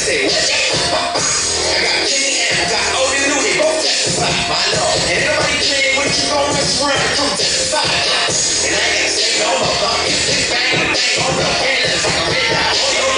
say, what that? I got Kenny and I got Odie New, they both testify, my lord. And nobody playing with you, gon' mess around, come testify. And I ain't gotta say no more, big bang, bang, on the hands, like a red dot,